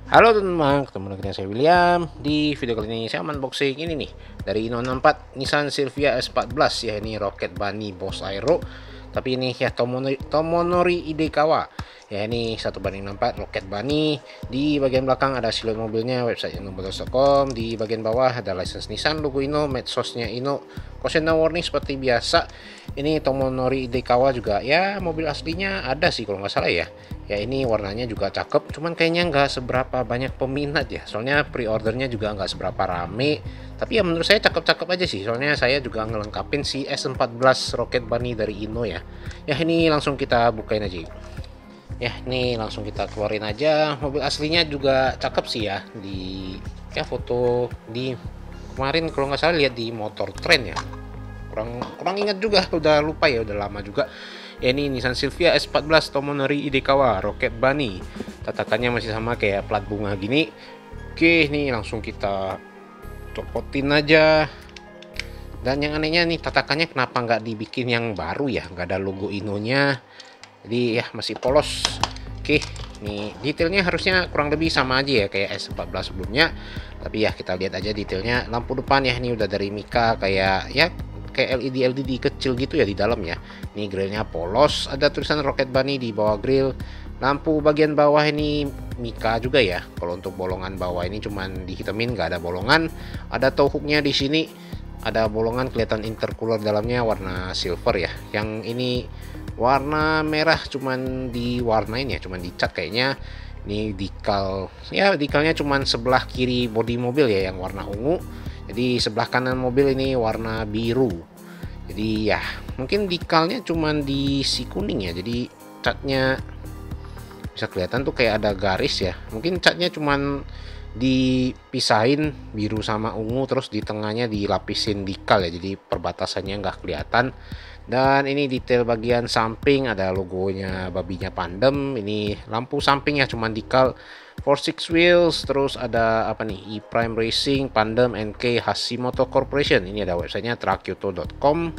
Halo teman-teman, ketemu lagi dengan saya William. Di video kali ini saya unboxing ini nih dari Inno 64 Nissan Silvia S14 ya, ini Rocket Bunny Boss Aero. Tapi ini ya Tomonori Idekawa. Ya ini 1:64 Rocket Bunny. Di bagian belakang ada siluet mobilnya, website innomobiles.com. Di bagian bawah ada license Nissan, logo Inno, medsosnya Inno. Caution warning seperti biasa. Ini Tomonori Idekawa juga ya, mobil aslinya ada sih kalau nggak salah ya. Ya ini warnanya juga cakep, cuman kayaknya nggak seberapa banyak peminat ya, soalnya pre-ordernya juga nggak seberapa rame. Tapi ya menurut saya cakep-cakep aja sih, soalnya saya juga ngelengkapin si S14 Rocket Bunny dari Inno ya. Ya ini langsung kita bukain aja. Ya ini langsung kita keluarin aja. Mobil aslinya juga cakep sih ya, di ya foto di kemarin kalau nggak salah lihat di Motor Trend ya. Kurang ingat juga, udah lupa ya, udah lama juga. Ya, ini Nissan Silvia S14 Tomonori Idekawa Rocket Bunny. Tatakannya masih sama kayak plat bunga gini. Oke, nih langsung kita copotin aja. Dan yang anehnya nih, tatakannya kenapa nggak dibikin yang baru ya, nggak ada logo Innonya. Jadi ya masih polos. Oke, nih detailnya harusnya kurang lebih sama aja ya kayak S14 sebelumnya. Tapi ya kita lihat aja detailnya. Lampu depan ya ini udah dari Mika, kayak LED kecil gitu ya di dalam ya. Ini grillnya polos, ada tulisan Rocket Bunny di bawah grill. Lampu bagian bawah ini Mika juga ya. Kalau untuk bolongan bawah ini cuman dihitamin, nggak ada bolongan. Ada tow hooknya di sini, ada bolongan, kelihatan intercooler dalamnya warna silver ya. Yang ini warna merah cuman diwarnain ya, cuman dicat kayaknya. Ini decal ya, decalnya cuman sebelah kiri bodi mobil ya yang warna ungu. Jadi sebelah kanan mobil ini warna biru. Jadi ya mungkin decalnya cuman di si kuning ya. Jadi catnya bisa kelihatan tuh kayak ada garis ya. Mungkin catnya cuman dipisahin biru sama ungu, terus di tengahnya dilapisin decal ya. Jadi perbatasannya nggak kelihatan. Dan ini detail bagian samping ada logonya babinya Pandem. Ini lampu sampingnya cuman decal. 46 wheels, terus ada apa nih, E-Prime Racing, Pandem, NK, Hashimoto Corporation. Ini ada websitenya trakyoto.com.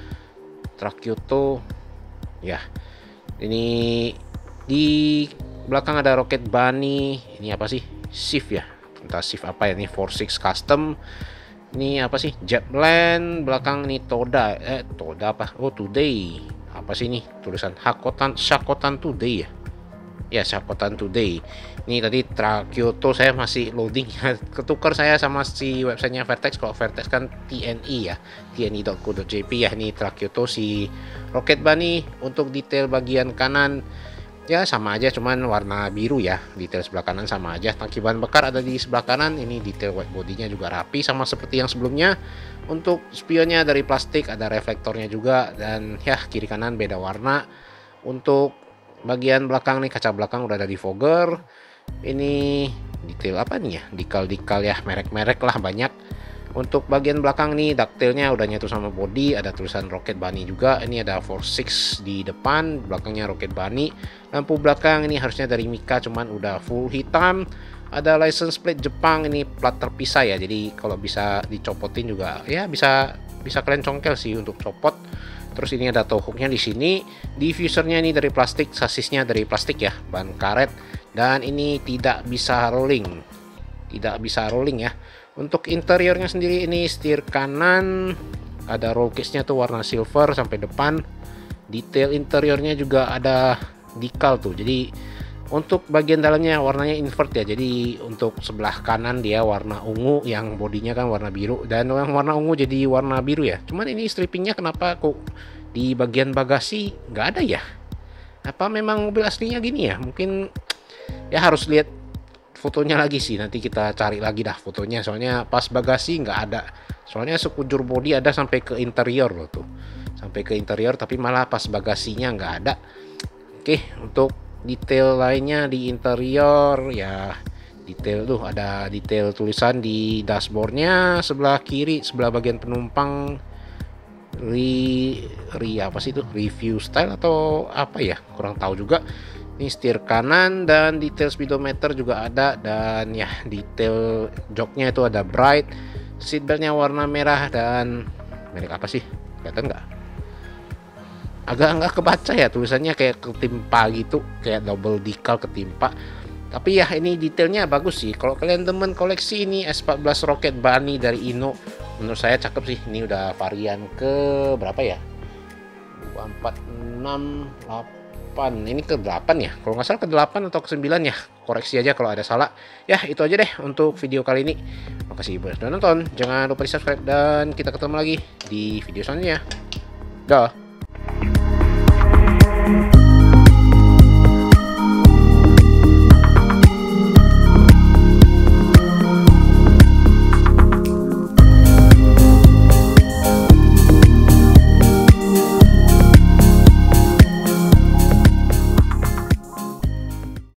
Trakyoto ya. Ini di belakang ada Rocket Bunny. Ini apa sih, shift ya, entah shift apa ya, ini 46 custom. Ini apa sih, Jetland. Belakang nih Toda apa, oh Today, apa sih ini tulisan Shakotan Today ya, Shakotan Today. Ini tadi Trakyoto saya masih loading ya, ketukar saya sama si websitenya Vertex. Kalau Vertex kan TNI ya, tni.co.jp ya. Ini Trakyoto si Rocket Bunny. Untuk detail bagian kanan ya sama aja, cuman warna biru ya. Detail sebelah kanan sama aja. Tangki bahan bakar ada di sebelah kanan. Ini detail white bodinya juga rapi sama seperti yang sebelumnya. Untuk spionnya dari plastik, ada reflektornya juga, dan ya kiri kanan beda warna. Untuk bagian belakang nih, kaca belakang udah ada defogger. Ini detail apa nih ya, decal ya, merek-merek lah banyak. Untuk bagian belakang nih ductile-nya udah nyatu sama body, ada tulisan Rocket Bunny juga. Ini ada 46 di depan, belakangnya Rocket Bunny. Lampu belakang ini harusnya dari Mika, cuman udah full hitam. Ada license plate Jepang, ini plat terpisah ya, jadi kalau bisa dicopotin juga ya bisa kalian congkel sih untuk copot. Terus ini ada tow hooknya di sini. Diffusernya ini dari plastik, sasisnya dari plastik ya, ban karet. Dan ini tidak bisa rolling, ya. Untuk interiornya sendiri ini setir kanan, ada roll case-nya tuh warna silver sampai depan. Detail interiornya juga ada decal tuh. Jadi untuk bagian dalamnya warnanya invert ya. Jadi untuk sebelah kanan dia warna ungu, yang bodinya kan warna biru, dan yang warna ungu jadi warna biru ya. Cuman ini strippingnya kenapa kok di bagian bagasi nggak ada ya? Apa memang mobil aslinya gini ya? Mungkin ya harus lihat fotonya lagi sih. Nanti kita cari lagi dah fotonya. Soalnya pas bagasi nggak ada. Soalnya sekujur bodi ada sampai ke interior loh tuh. Sampai ke interior, tapi malah pas bagasinya nggak ada. Oke, untuk detail lainnya di interior ya, detail tuh ada detail tulisan di dashboardnya sebelah kiri, sebelah bagian penumpang, apa sih itu, review style atau apa ya, kurang tahu juga. Ini setir kanan, dan detail speedometer juga ada, dan ya detail joknya itu ada bright. Seatbeltnya warna merah, dan merek apa sih, kelihatan nggak? Agak nggak kebaca ya tulisannya, kayak ketimpa gitu, kayak double decal ketimpa. Tapi ya ini detailnya bagus sih. Kalau kalian temen koleksi ini S14 Rocket Bunny dari Ino, menurut saya cakep sih. Ini udah varian ke berapa ya? 2, 4, 6, 8. Ini ke 8 ya. Kalau nggak salah ke 8 atau ke 9 ya. Koreksi aja kalau ada salah. Ya itu aja deh untuk video kali ini. Makasih buat sudah nonton. Jangan lupa di subscribe dan kita ketemu lagi di video selanjutnya. Dah.